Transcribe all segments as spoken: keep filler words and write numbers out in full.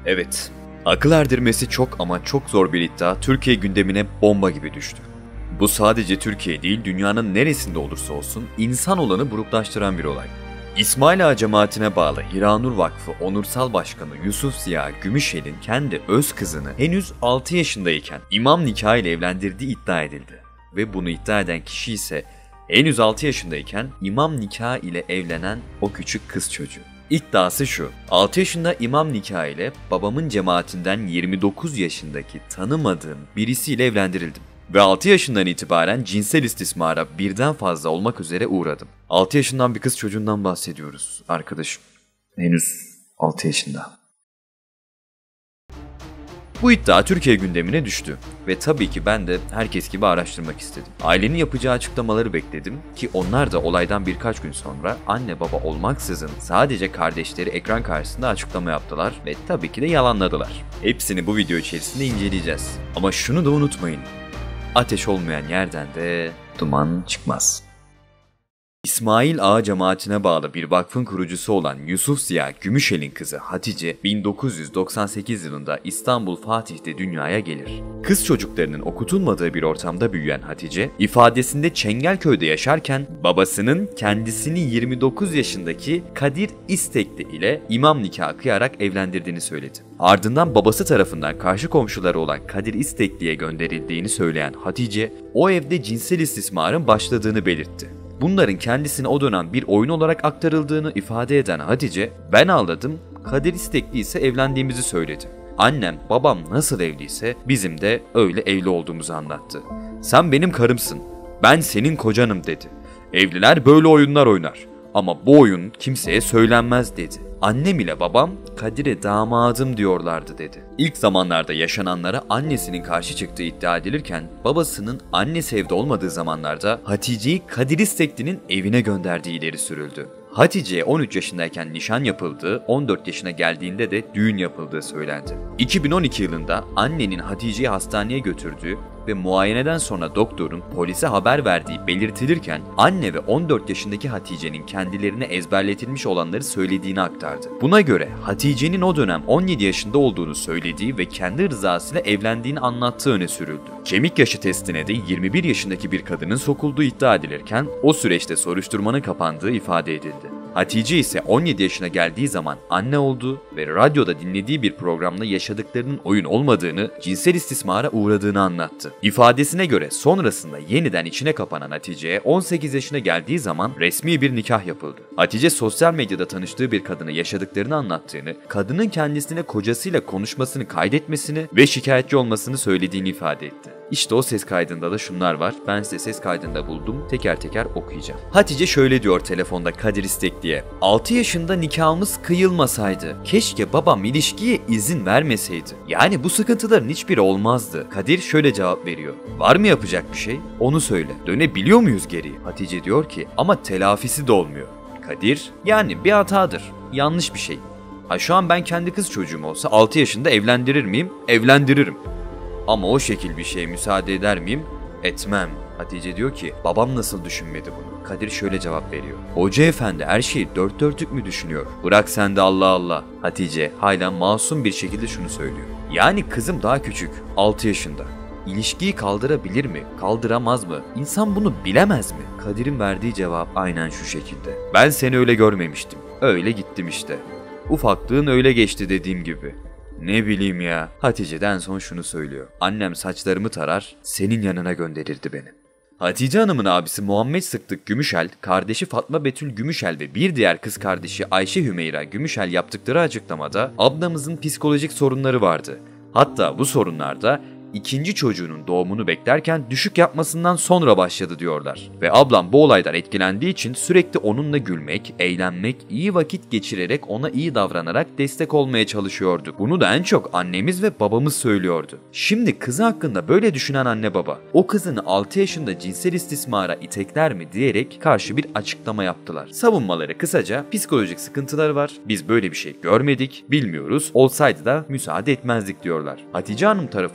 Evet, akıl erdirmesi çok ama çok zor bir iddia Türkiye gündemine bomba gibi düştü. Bu sadece Türkiye değil, dünyanın neresinde olursa olsun insan olanı buruklaştıran bir olay. İsmail Ağa cemaatine bağlı Hiranur Vakfı Onursal Başkanı Yusuf Ziya Gümüşel'in kendi öz kızını henüz altı yaşındayken imam nikahı ile evlendirdiği iddia edildi. Ve bunu iddia eden kişi ise henüz altı yaşındayken imam nikahı ile evlenen o küçük kız çocuğu. İddiası şu: altı yaşında imam nikahı ile babamın cemaatinden yirmi dokuz yaşındaki tanımadığım birisiyle evlendirildim. Ve altı yaşından itibaren cinsel istismara birden fazla olmak üzere uğradım. altı yaşından bir kız çocuğundan bahsediyoruz arkadaşım. Henüz altı yaşında. Bu iddia Türkiye gündemine düştü ve tabii ki ben de herkes gibi araştırmak istedim. Ailenin yapacağı açıklamaları bekledim ki onlar da olaydan birkaç gün sonra anne baba olmaksızın sadece kardeşleri ekran karşısında açıklama yaptılar ve tabii ki de yalanladılar. Hepsini bu video içerisinde inceleyeceğiz. Ama şunu da unutmayın: ateş olmayan yerden de duman çıkmaz. İsmail Ağa cemaatine bağlı bir vakfın kurucusu olan Yusuf Ziya Gümüşel'in kızı Hatice bin dokuz yüz doksan sekiz yılında İstanbul Fatih'te dünyaya gelir. Kız çocuklarının okutulmadığı bir ortamda büyüyen Hatice, ifadesinde Çengelköy'de yaşarken babasının kendisini yirmi dokuz yaşındaki Kadir İstekli ile imam nikahı kıyarak evlendirdiğini söyledi. Ardından babası tarafından karşı komşuları olan Kadir İstekli'ye gönderildiğini söyleyen Hatice, o evde cinsel istismarın başladığını belirtti. Bunların kendisine o dönem bir oyun olarak aktarıldığını ifade eden Hatice, "Ben aldadım, Kadir İstekli ise evlendiğimizi söyledi. Annem, babam nasıl evliyse bizim de öyle evli olduğumuzu anlattı. Sen benim karımsın, ben senin kocanım" dedi. "Evliler böyle oyunlar oynar ama bu oyun kimseye söylenmez" dedi. "Annem ile babam Kadir'e damadım diyorlardı" dedi. İlk zamanlarda yaşananlara annesinin karşı çıktığı iddia edilirken babasının annesi evde olmadığı zamanlarda Hatice'yi Kadir İstekli'nin evine gönderdiği ileri sürüldü. Hatice'ye on üç yaşındayken nişan yapıldığı, on dört yaşına geldiğinde de düğün yapıldığı söylendi. iki bin on iki yılında annenin Hatice'yi hastaneye götürdüğü ve muayeneden sonra doktorun polise haber verdiği belirtilirken anne ve on dört yaşındaki Hatice'nin kendilerine ezberletilmiş olanları söylediğini aktardı. Buna göre Hatice'nin o dönem on yedi yaşında olduğunu söylediği ve kendi rızasıyla evlendiğini anlattığı öne sürüldü. Kemik yaşı testine de yirmi bir yaşındaki bir kadının sokulduğu iddia edilirken o süreçte soruşturmanın kapandığı ifade edildi. Hatice ise on yedi yaşına geldiği zaman anne oldu ve radyoda dinlediği bir programda yaşadıklarının oyun olmadığını, cinsel istismara uğradığını anlattı. İfadesine göre sonrasında yeniden içine kapanan Hatice'ye on sekiz yaşına geldiği zaman resmi bir nikah yapıldı. Hatice sosyal medyada tanıştığı bir kadına yaşadıklarını anlattığını, kadının kendisine kocasıyla konuşmasını kaydetmesini ve şikayetçi olmasını söylediğini ifade etti. İşte o ses kaydında da şunlar var. Ben size ses kaydında buldum. Teker teker okuyacağım. Hatice şöyle diyor telefonda Kadir İstekli'ye: "altı yaşında nikahımız kıyılmasaydı. Keşke babam ilişkiye izin vermeseydi. Yani bu sıkıntıların hiçbiri olmazdı." Kadir şöyle cevap veriyor: "Var mı yapacak bir şey? Onu söyle. Dönebiliyor muyuz geriye?" Hatice diyor ki: "Ama telafisi de olmuyor." Kadir: "Yani bir hatadır. Yanlış bir şey. Ha şu an ben kendi kız çocuğum olsa altı yaşında evlendirir miyim? Evlendiririm. Ama o şekil bir şeye müsaade eder miyim? Etmem." Hatice diyor ki babam nasıl düşünmedi bunu? Kadir şöyle cevap veriyor: "Hoca efendi her şeyi dört dörtlük mü düşünüyor? Bırak sen de Allah Allah." Hatice hala masum bir şekilde şunu söylüyor: "Yani kızım daha küçük, altı yaşında. İlişkiyi kaldırabilir mi? Kaldıramaz mı? İnsan bunu bilemez mi?" Kadir'in verdiği cevap aynen şu şekilde: "Ben seni öyle görmemiştim. Öyle gittim işte. Ufaklığın öyle geçti dediğim gibi. Ne bileyim ya." Hatice'den son şunu söylüyor: "Annem saçlarımı tarar, senin yanına gönderirdi beni." Hatice Hanım'ın abisi Muhammed Sıddık Gümüşel, kardeşi Fatma Betül Gümüşel ve bir diğer kız kardeşi Ayşe Hümeyra Gümüşel yaptıkları açıklamada ablamızın psikolojik sorunları vardı. Hatta bu sorunlar da ikinci çocuğunun doğumunu beklerken düşük yapmasından sonra başladı diyorlar. Ve ablam bu olaydan etkilendiği için sürekli onunla gülmek, eğlenmek, iyi vakit geçirerek ona iyi davranarak destek olmaya çalışıyordu. Bunu da en çok annemiz ve babamız söylüyordu. Şimdi kızı hakkında böyle düşünen anne baba, o kızını altı yaşında cinsel istismara itekler mi diyerek karşı bir açıklama yaptılar. Savunmaları kısaca: psikolojik sıkıntıları var, biz böyle bir şey görmedik, bilmiyoruz, olsaydı da müsaade etmezdik diyorlar. Hatice Hanım tarafından bu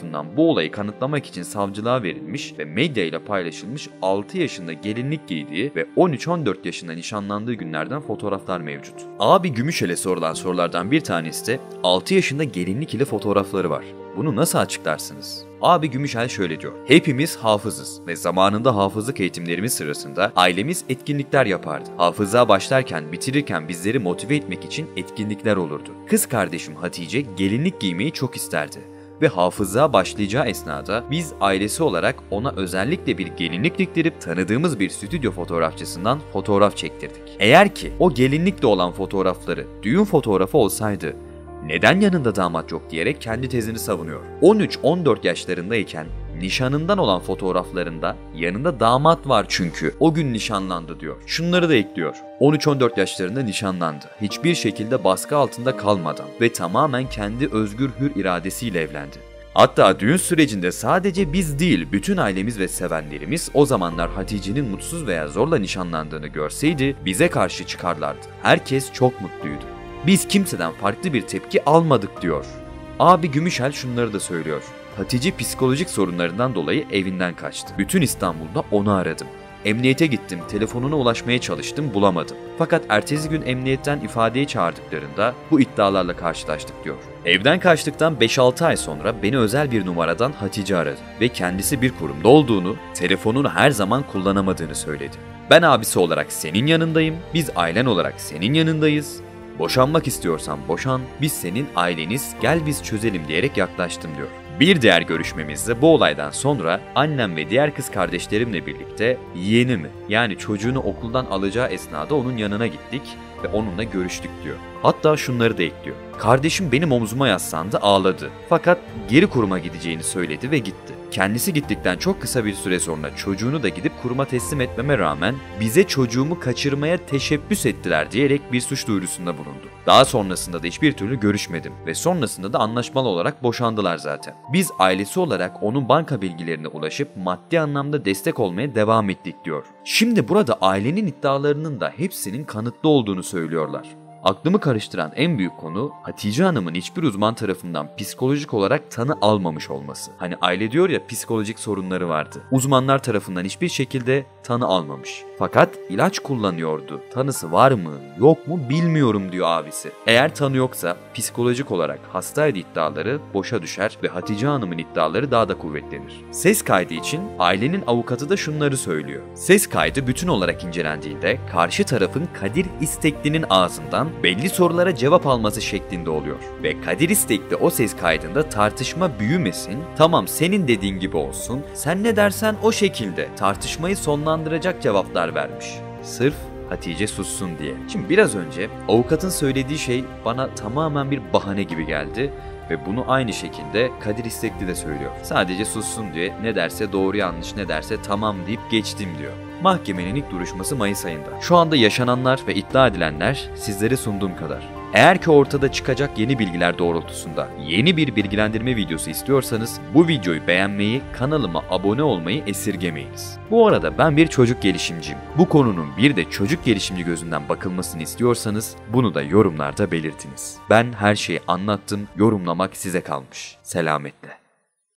olayı kanıtlamak için savcılığa verilmiş ve medya ile paylaşılmış altı yaşında gelinlik giydiği ve on üç on dört yaşında nişanlandığı günlerden fotoğraflar mevcut. Abi Gümüşel'e sorulan sorulardan bir tanesi de altı yaşında gelinlik ile fotoğrafları var. Bunu nasıl açıklarsınız? Abi Gümüşel şöyle diyor. Hepimiz hafızız ve zamanında hafızlık eğitimlerimiz sırasında ailemiz etkinlikler yapardı. Hafızlığa başlarken, bitirirken bizleri motive etmek için etkinlikler olurdu. Kız kardeşim Hatice gelinlik giymeyi çok isterdi. Ve hafızlığa başlayacağı esnada biz ailesi olarak ona özellikle bir gelinlik diktirip tanıdığımız bir stüdyo fotoğrafçısından fotoğraf çektirdik. Eğer ki o gelinlikle olan fotoğrafları düğün fotoğrafı olsaydı neden yanında damat yok diyerek kendi tezini savunuyor. on üç on dört yaşlarındayken nişanından olan fotoğraflarında yanında damat var çünkü o gün nişanlandı diyor. Şunları da ekliyor. on üç on dört yaşlarında nişanlandı. Hiçbir şekilde baskı altında kalmadan ve tamamen kendi özgür hür iradesiyle evlendi. Hatta düğün sürecinde sadece biz değil, bütün ailemiz ve sevenlerimiz o zamanlar Hatice'nin mutsuz veya zorla nişanlandığını görseydi bize karşı çıkarlardı. Herkes çok mutluydu. Biz kimseden farklı bir tepki almadık diyor. Abi Gümüşel şunları da söylüyor. Hatice psikolojik sorunlarından dolayı evinden kaçtı. Bütün İstanbul'da onu aradım. Emniyete gittim, telefonuna ulaşmaya çalıştım, bulamadım. Fakat ertesi gün emniyetten ifadeye çağırdıklarında bu iddialarla karşılaştık diyor. Evden kaçtıktan beş altı ay sonra beni özel bir numaradan Hatice aradı ve kendisi bir kurumda olduğunu, telefonunu her zaman kullanamadığını söyledi. Ben abisi olarak senin yanındayım, biz ailen olarak senin yanındayız. Boşanmak istiyorsan boşan, biz senin aileniz, gel biz çözelim diyerek yaklaştım diyor. Bir diğer görüşmemizde bu olaydan sonra annem ve diğer kız kardeşlerimle birlikte yeğenimi yani çocuğunu okuldan alacağı esnada onun yanına gittik ve onunla görüştük diyor. Hatta şunları da ekliyor. Kardeşim benim omzuma yaslandı, ağladı. Fakat geri kuruma gideceğini söyledi ve gitti. Kendisi gittikten çok kısa bir süre sonra çocuğunu da gidip kuruma teslim etmeme rağmen bize çocuğumu kaçırmaya teşebbüs ettiler diyerek bir suç duyurusunda bulundu. Daha sonrasında da hiçbir türlü görüşmedim ve sonrasında da anlaşmalı olarak boşandılar zaten. Biz ailesi olarak onun banka bilgilerine ulaşıp maddi anlamda destek olmaya devam ettik diyor. Şimdi burada ailenin iddialarının da hepsinin kanıtlı olduğunu söylüyorlar. Aklımı karıştıran en büyük konu Hatice Hanım'ın hiçbir uzman tarafından psikolojik olarak tanı almamış olması. Hani aile diyor ya psikolojik sorunları vardı. Uzmanlar tarafından hiçbir şekilde tanı almamış. Fakat ilaç kullanıyordu. Tanısı var mı yok mu bilmiyorum diyor abisi. Eğer tanı yoksa psikolojik olarak hastaydı iddiaları boşa düşer ve Hatice Hanım'ın iddiaları daha da kuvvetlenir. Ses kaydı için ailenin avukatı da şunları söylüyor. Ses kaydı bütün olarak incelendiğinde karşı tarafın Kadir İstekli'nin ağzından belli sorulara cevap alması şeklinde oluyor. Ve Kadir İstekli o ses kaydında tartışma büyümesin, tamam senin dediğin gibi olsun, sen ne dersen o şekilde tartışmayı sonlandıracak cevaplar vermiş. Sırf Hatice sussun diye. Şimdi biraz önce avukatın söylediği şey bana tamamen bir bahane gibi geldi. Ve bunu aynı şekilde Kadir İstekli de söylüyor. Sadece sussun diye ne derse doğru yanlış ne derse tamam deyip geçtim diyor. Mahkemenin ilk duruşması Mayıs ayında. Şu anda yaşananlar ve iddia edilenler sizlere sunduğum kadar. Eğer ki ortada çıkacak yeni bilgiler doğrultusunda yeni bir bilgilendirme videosu istiyorsanız bu videoyu beğenmeyi, kanalıma abone olmayı esirgemeyiniz. Bu arada ben bir çocuk gelişimciyim. Bu konunun bir de çocuk gelişimci gözünden bakılmasını istiyorsanız bunu da yorumlarda belirtiniz. Ben her şeyi anlattım, yorumlamak size kalmış. Selametle.